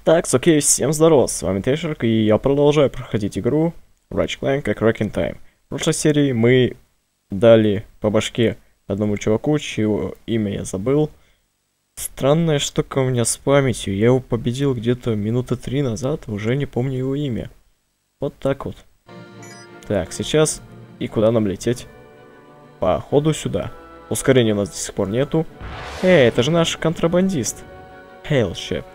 Так, окей, всем здоров, с вами Тешерк, и я продолжаю проходить игру Ratchet Clank как Wrecking Time. В прошлой серии мы дали по башке одному чуваку, чье имя я забыл. Странная штука у меня с памятью, я его победил где-то минуты 3 назад, уже не помню его имя. Вот так вот. Так, сейчас, и куда нам лететь? Походу сюда. Ускорения у нас до сих пор нету. Эй, это же наш контрабандист. Hellship.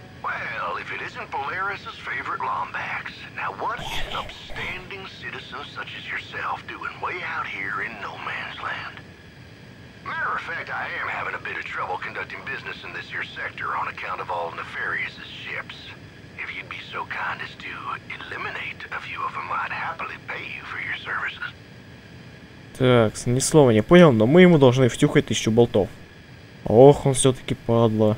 I am having a bit of trouble conducting business in this here sector on account of all nefarious ships. If you'd be so kind as to eliminate a few of them, I'd happily pay you for your services. Так, ни слова не понял, но мы ему должны втюхать 1000 болтов. Ох, он все-таки падла.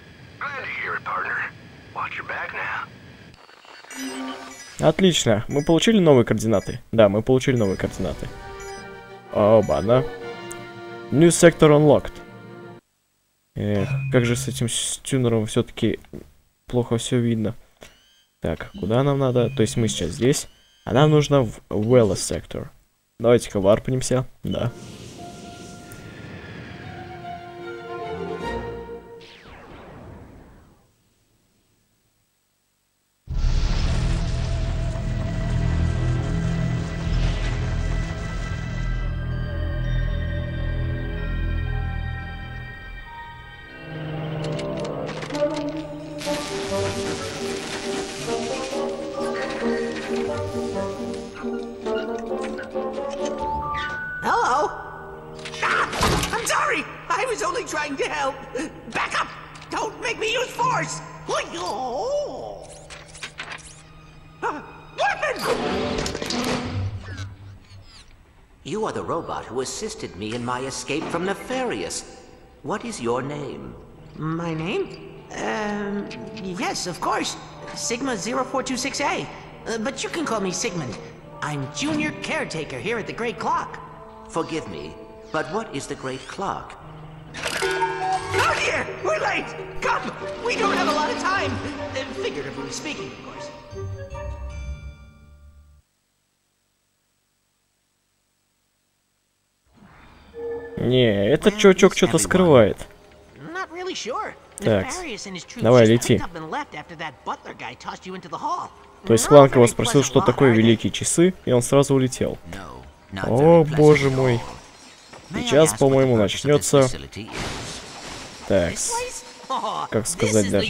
Отлично, мы получили новые координаты. Да, мы получили новые координаты. Оба-на. New Sector Unlocked. Эх, как же с этим тюнером все-таки плохо все видно. Так, куда нам надо? То есть мы сейчас здесь, а нам нужно в Wellness Sector. Давайте-ка варпнемся, да. Trying to help. Back up! Don't make me use force! You are the robot who assisted me in my escape from Nefarious. What is your name? My name? Yes, of course. Sigma 0426A. But you can call me Sigmund. I'm junior caretaker here at the Great Clock. Forgive me, but what is the Great Clock? Oh dear! We're late! Come! We don't have a lot of time! Figuratively speaking, of course. Не, этот чувачок что-то скрывает. Так, давай, лети. То есть Кланк его спросил, что такое великие часы, и он сразу улетел. О, боже мой. Сейчас, по-моему, начнется... Так, как сказать даже.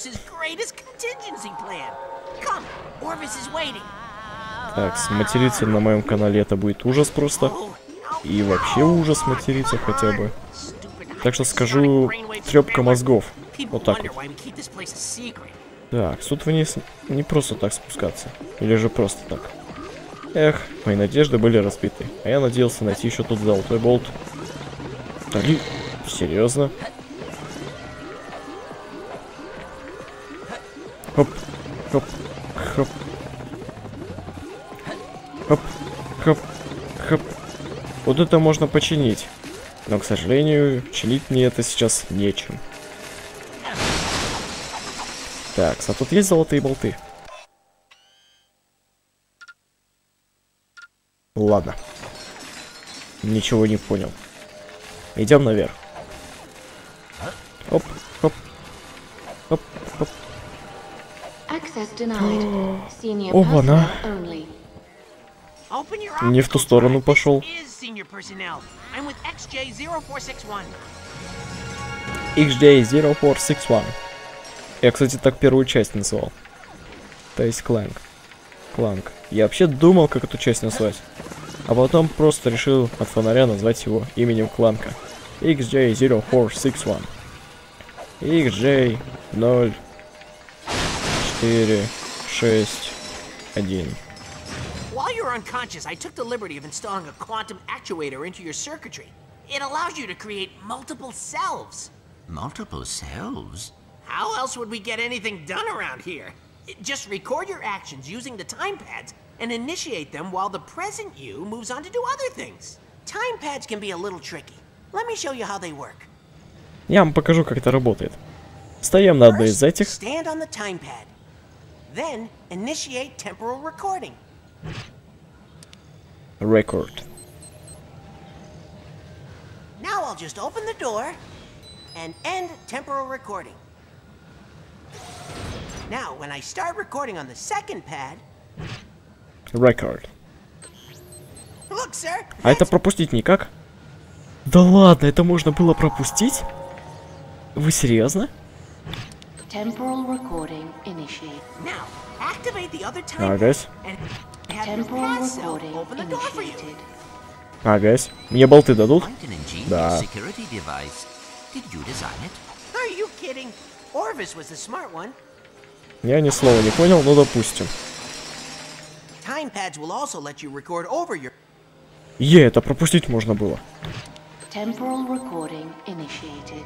Так, материться на моем канале это будет ужас просто. И вообще ужас материться хотя бы. Так что скажу, трёпка мозгов. Вот так вот. Так, тут вниз не просто так спускаться. Или же просто так. Эх, мои надежды были разбиты. А я надеялся найти еще тут золотой болт. Так, серьезно? Хоп, хоп, хоп. Хоп, хоп, хоп. Вот это можно починить. Но, к сожалению, чинить мне это сейчас нечем. Так, а тут есть золотые болты? Ладно. Ничего не понял. Идем наверх. Оп, хоп. Оп, оп. Оба-на. Не в ту сторону пошел. XJ0461. Я, кстати, так первую часть называл. То есть Кланк. Кланк. Я вообще думал, как эту часть назвать. А потом просто решил от фонаря назвать его именем Кланка. XJ0461. XJ0461. While you're unconscious, I took the liberty of installing a quantum actuator into your circuitry. It allows you to create multiple selves. Multiple selves? How else would we get anything done around here? Just record your actions using the time pads and initiate them while the present you moves on to do other things. Time pads can be a little tricky. Let me show you how they work. Я вам покажу, как это работает. Встаем на одной из этих. Stand on the time pad. Then initiate temporal recording. Record. Now I'll just open the door and end temporal recording. Now, when I start recording on the second pad, Record. look, sir. А это пропустить никак? Да ладно, это можно было пропустить? Вы серьезно? Temporal recording initiate. Now, activate the other time Агась. and have your Temporal pass cell recording open the door for you. initiated. Агась. Мне болты дадут? Quite an ingenious Да. security device. Did you design it? Are you kidding? Orvis was the smart one. Я ни слова не понял, но допустим. Time pads will also let you record over your... Это пропустить можно было. Temporal recording initiated.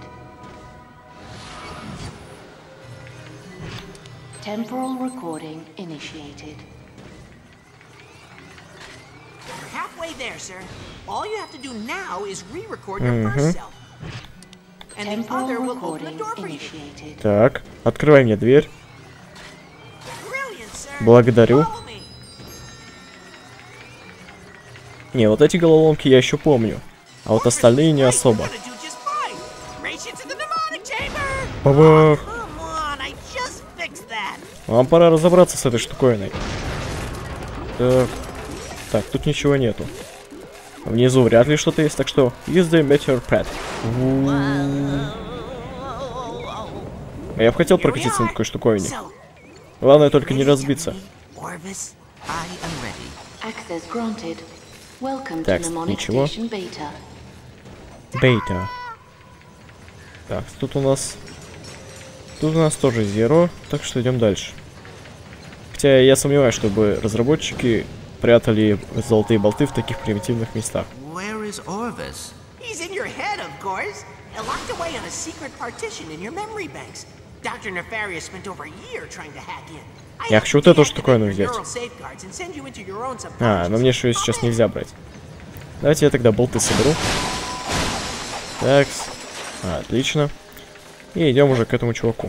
Temporal recording initiated. You're halfway there, sir. All you have to do now is re-record your first self. And the Temporal other will open the recording door for you. initiated. Так, открывай мне дверь. Brilliant, sir. Благодарю. Follow me. Не, вот эти головоломки я еще помню. А вот остальные не особо. You're gonna do just fine. Race you to the mnemonic chamber. Бабах! Come on, I just fixed that. Вам пора разобраться с этой штуковиной. Так. Так, тут ничего нету. Внизу вряд ли что-то есть, так что use the meteor pad. Я бы хотел прокатиться на такой штуковине. So, Главное только не разбиться. Orvis, I am ready. Access granted. Welcome to Так, Mnemonic ничего. Station Beta. Бейта. Так, тут у нас... Тут у нас тоже Zero, так что идем дальше. Хотя я сомневаюсь, чтобы разработчики прятали золотые болты в таких примитивных местах. Where is Orvis? he's in your head, of course. Locked away on a secret partition in your memory banks. Dr. Nefarious spent over a year trying to hack in. Я хочу вот эту штуковину взять. А, но мне же ее сейчас нельзя брать. Давайте я тогда болты соберу. Так, отлично. И идем уже к этому чуваку.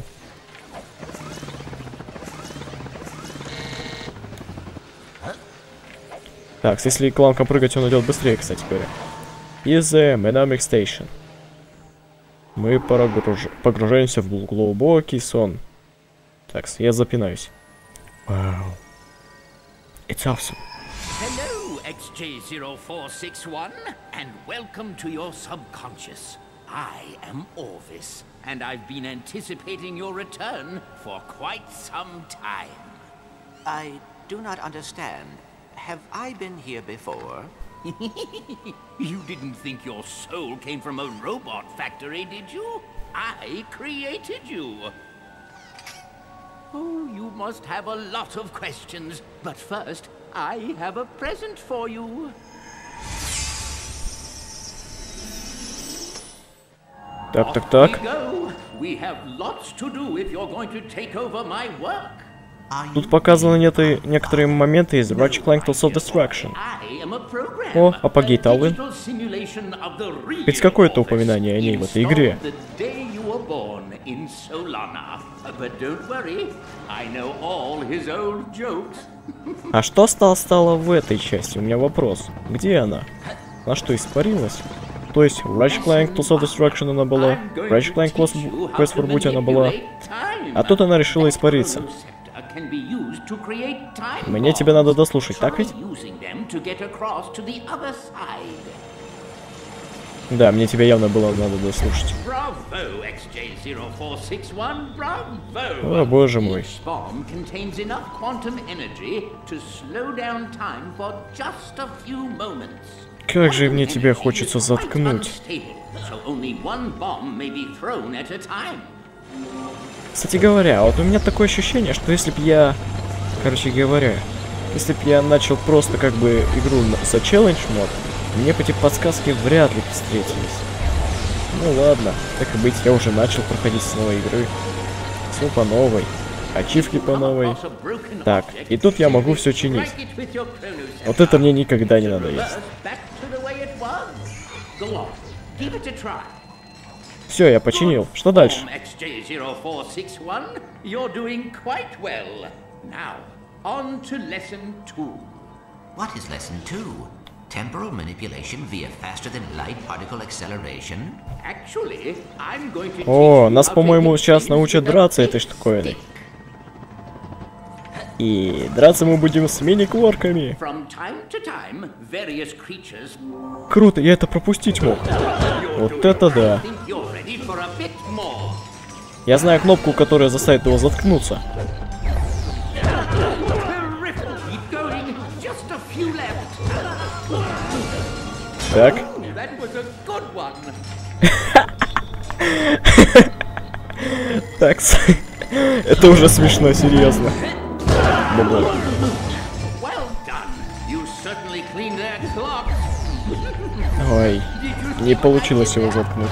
Так, если кланком прыгать, он идет быстрее, кстати говоря. Is the Mnemonic Station. Мы погружаемся в глубокий сон. Так, я запинаюсь. Вау. It's awesome. Hello, XJ0461, and welcome to your subconscious. I am Orvis, and I've been anticipating your return for quite some time. I do not understand. Have I been here before? You didn't think your soul came from a robot factory, did you? I created you. Oh, you must have a lot of questions. But first, I have a present for you. Так. Off we go. We have lots to do if you're going to take over my work. Тут показаны некоторые моменты из Ratchet Clank Tales of Destruction. О, апогей Талвин. Ведь какое-то упоминание о ней в этой игре. А что стало в этой части? У меня вопрос. Где она? Она что, испарилась? То есть в Ratchet Clank Tales of Destruction она была, в Ratchet Clank Quest for Booty она была, а тут она решила испариться. Мне тебе надо дослушать, так ведь? Да, мне тебя явно было надо дослушать. О, боже мой. Как же мне тебя хочется заткнуть. Кстати говоря, вот у меня такое ощущение, что если б я... Короче говоря, если б я начал просто как бы игру за челлендж мод, мне по эти подсказки вряд ли встретились. Ну ладно, так и быть, я уже начал проходить с новой игры. Все по новой. Ачивки по новой. Так, и тут я могу все чинить. Вот это мне никогда не надоест. Все, я починил. Что дальше? XJ0461, you're doing quite well. Now, on to lesson 2. What is lesson 2? Temporal manipulation via faster-than-light particle acceleration? Actually, I'm going to О, нас, по-моему, сейчас научат драться этой штуковиной. И драться мы будем с мини-кворками. Круто, я это пропустить мог. Вот это да. Я знаю кнопку, которая заставит его заткнуться. Так. Так, это уже смешно, серьезно. Ой, не получилось его заткнуть.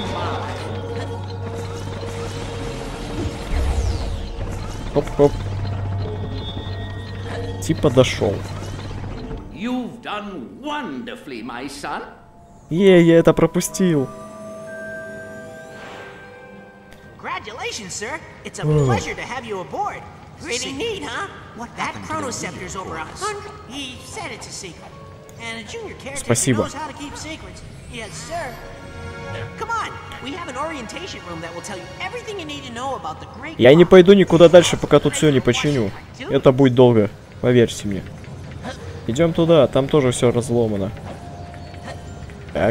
Хоп-хоп. Типа дошел. Я это пропустил. Congratulations, sir. It's a pleasure to have you aboard. Pretty neat, huh? That chronoceptor's over 100. He said it's a secret. And a junior caretaker knows how to keep secrets. Yes, sir. Come on. We have an orientation room that will tell you everything you need to know about the great. Я не пойду никуда дальше, пока тут все не починю. Это будет долго, поверьте мне. Идем туда, там тоже все разломано. Так.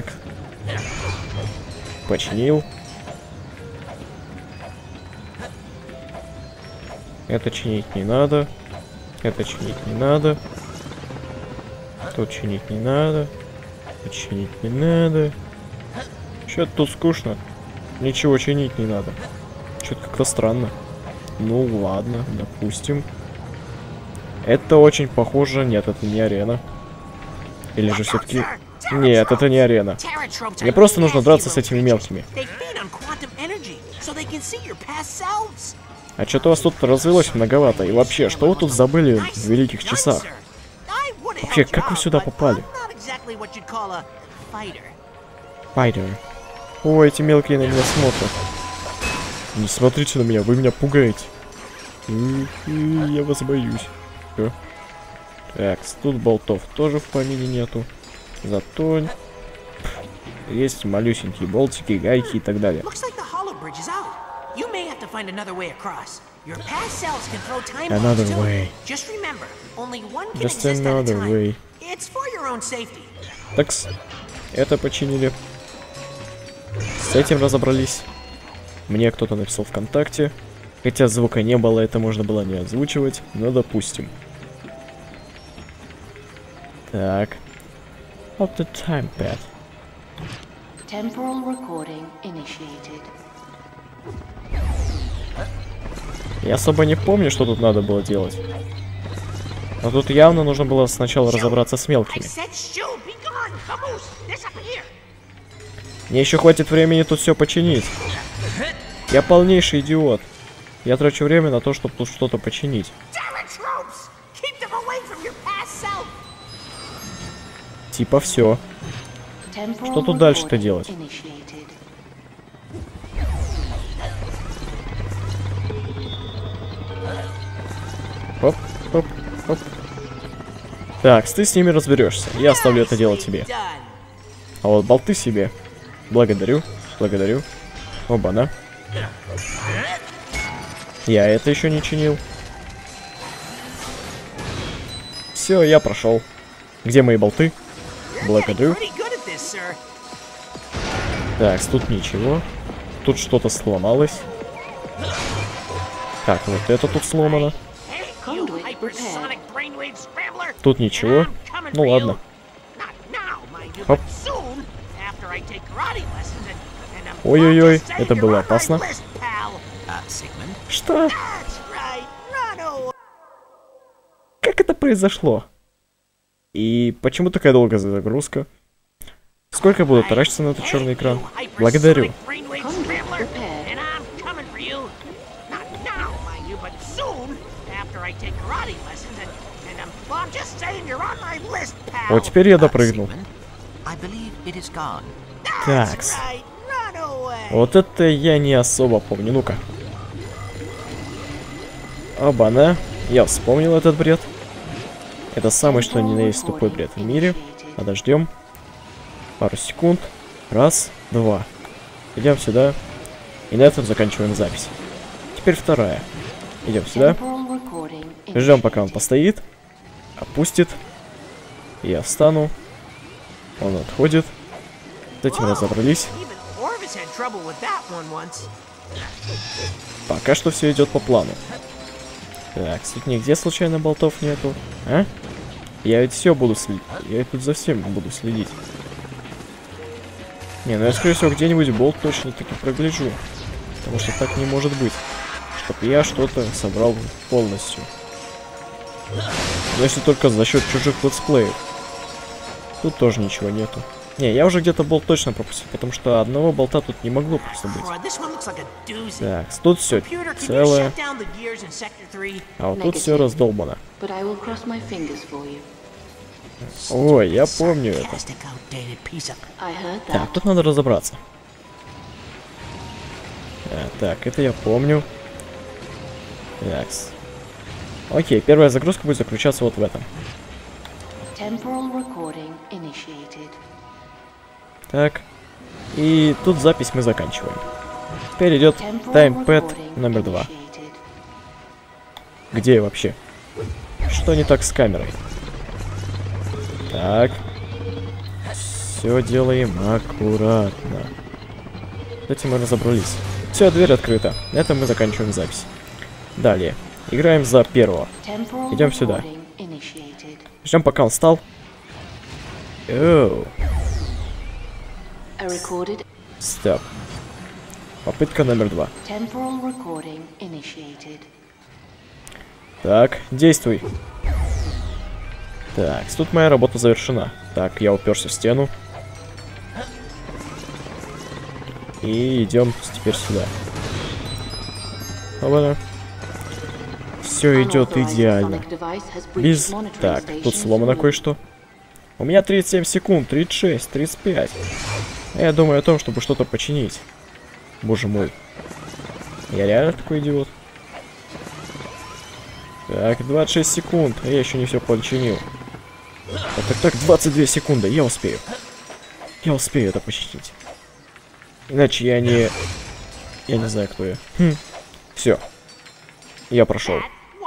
Починил. Это чинить не надо. Это чинить не надо. Тут чинить не надо. Тут чинить не надо. Чё-то тут скучно. Ничего чинить не надо. Что-то как-то странно. Ну ладно, допустим. Это очень похоже. Нет, это не арена. Или же все-таки... Нет, это не арена. Мне просто нужно драться с этими мелкими. А что-то у вас тут развелось многовато. И вообще, что вы тут забыли в великих часах? Вообще, как вы сюда попали? Файтер. О, эти мелкие на меня смотрят. Не смотрите на меня, вы меня пугаете. Я вас боюсь. Всё. Так, тут болтов тоже в помине нету. Зато есть малюсенькие болтики, гайки и так далее. Another way. Just another way. Такс. Это починили. С этим разобрались. Мне кто-то написал ВКонтакте. Хотя звука не было, это можно было не озвучивать. Но допустим. Так. Up the time pad. Temporal recording initiated. Я особо не помню, что тут надо было делать. Но тут явно нужно было сначала разобраться с мелкими. Мне еще хватит времени тут все починить. Я полнейший идиот. Я трачу время на то, чтобы тут что-то починить. Типа все. Что тут дальше-то делать? Оп, оп, оп. Так, ты с ними разберешься. Я оставлю это дело тебе. А вот болты себе. Благодарю, благодарю. Оба-на. Я это еще не чинил. Все, я прошел. Где мои болты? Благодарю. Так, тут ничего. Тут что-то сломалось. Так, вот это тут сломано. Тут ничего. Ну ладно. Хоп. Ой-ой-ой, это было опасно. Что? Как это произошло? И почему такая долгая загрузка? Сколько буду таращиться на этот черный экран? Благодарю. Вот теперь я допрыгнул. Такс. Вот это я не особо помню. Ну-ка. Оба-на. Я вспомнил этот бред. Это самый что ни на есть тупой бред в мире. Подождем. Пару секунд. Раз, два. Идем сюда. И на этом заканчиваем запись. Теперь вторая. Идем сюда. Ждем, пока он постоит. Опустит. Я встану. Он отходит. С этим разобрались. Пока что все идет по плану. Так, тут нигде случайно болтов нету. А? Я ведь все буду следить. Я тут за всем буду следить. Не, ну я, скорее всего, где-нибудь болт точно таки прогляжу. Потому что так не может быть. Чтоб я что-то собрал полностью. Но если только за счет чужих летсплеев. Тут тоже ничего нету. Не, я уже где-то болт точно пропустил, потому что одного болта тут не могло просто быть. Так, тут все целое. А вот тут все раздолбано. Ой, я помню это. Так, тут надо разобраться. Так, это я помню. Так. Окей, первая загрузка будет заключаться вот в этом. Так. И тут запись мы заканчиваем. Теперь идет таймпэд номер 2. Где я вообще? Что не так с камерой? Так. Все делаем аккуратно. С этим мы разобрались. Все, дверь открыта. На этом мы заканчиваем запись. Далее. Играем за первого. Идем сюда. Ждем, пока он встал. Оу. Стоп. Попытка номер 2. Так, действуй. Так, тут моя работа завершена. Так, я уперся в стену. И идем теперь сюда. Оба-на. Все идет идеально. Без... Так, тут сломано кое-что. У меня 37 секунд, 36, 35. А я думаю о том, чтобы что-то починить. Боже мой. Я реально такой идиот? Так, 26 секунд. А я еще не все починил. Так, 22 секунды. Я успею. Я успею это починить. Иначе я не... Я не знаю, кто я. Все. Я прошел.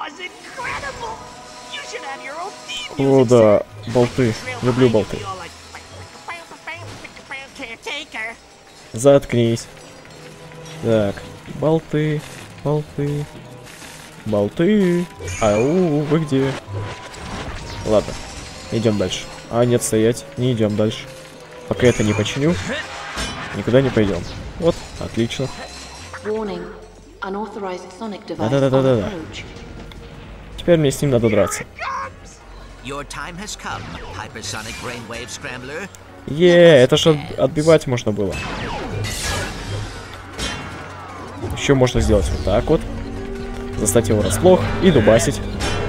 О, да. Болты. Люблю болты. Заткнись. Так. Болты. Болты. Болты. Ау, вы где? Ладно. Идем дальше. А, нет, стоять. Не идем дальше. Пока это не починю, никуда не пойдем. Вот, отлично. Да-да-да-да-да. Теперь мне с ним надо драться. Это ж отбивать можно было. Еще можно сделать вот так вот. Застать его врасплох и дубасить.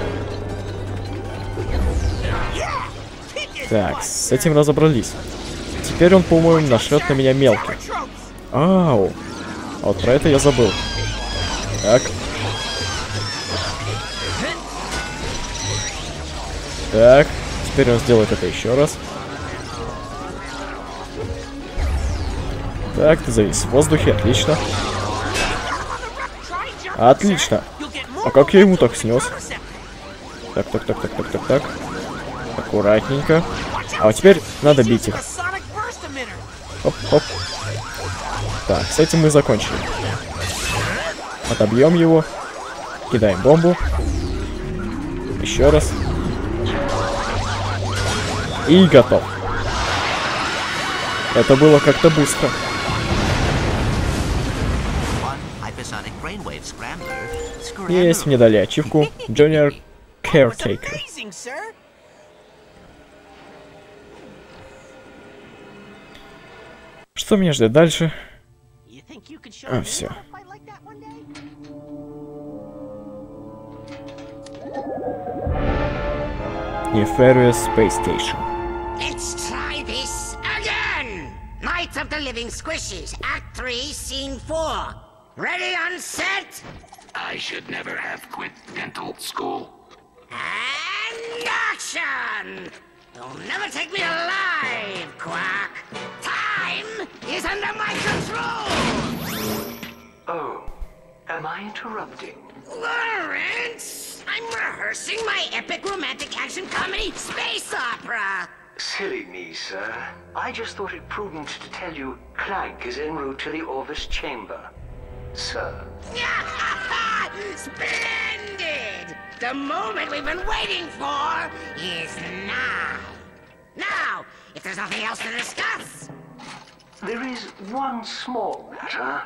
Так, с этим разобрались. Теперь он, по-моему, нашлет на меня мелкий. Ау. А вот про это я забыл. Так. Так. Теперь он сделает это еще раз. Так, ты завис в воздухе, отлично. Отлично. А как я ему так снес? Так. Аккуратненько. А вот теперь надо бить их. Хоп. Так, с этим мы закончили. Отобьем его. Кидаем бомбу. Еще раз. И готов. Это было как-то быстро. Есть, мне дали ачивку. Junior Caretaker. Что меня ждет дальше? А, все. Nefarious Space Station. Let's try this again! Knights of the Living Squishies, Act 3, Scene 4. Ready on set? I should never have quit dental school. And action! You'll never take me alive, Quack. Time is under my control! Oh, am I interrupting? Lawrence! I'm rehearsing my epic romantic action comedy space opera! Silly me, sir. I just thought it prudent to tell you Clank is en route to the Orvis chamber. Sir. Splendid! The moment we've been waiting for is now. Now, if there's nothing else to discuss. There is one small matter.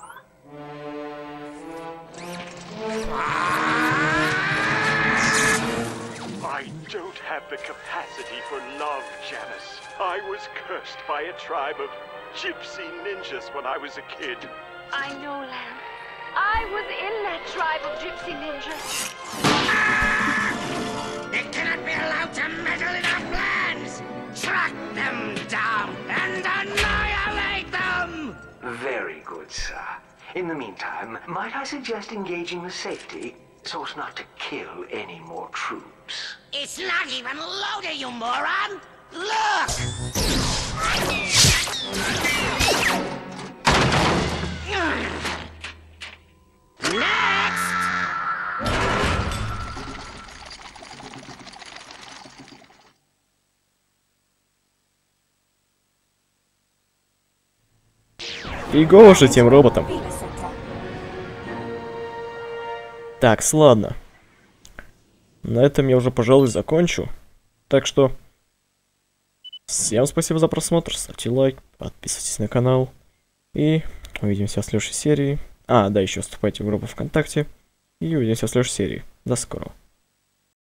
I don't have the capacity for love, Janice. I was cursed by a tribe of gypsy ninjas when I was a kid. I know, Lamb. I was in that tribe of gypsy ninjas. They cannot be allowed to meddle in our plans! Track them down and annihilate them! Very good, sir. In the meantime, might I suggest engaging with safety so as not to kill any more troops? It's not even loaded, you moron! Look! Next! И го уже тем роботом. Так, ладно. На этом я уже, пожалуй, закончу. Так что всем спасибо за просмотр, ставьте лайк, подписывайтесь на канал. И увидимся в следующей серии. А, да, еще вступайте в группу ВКонтакте. И увидимся в следующей серии. До скорого.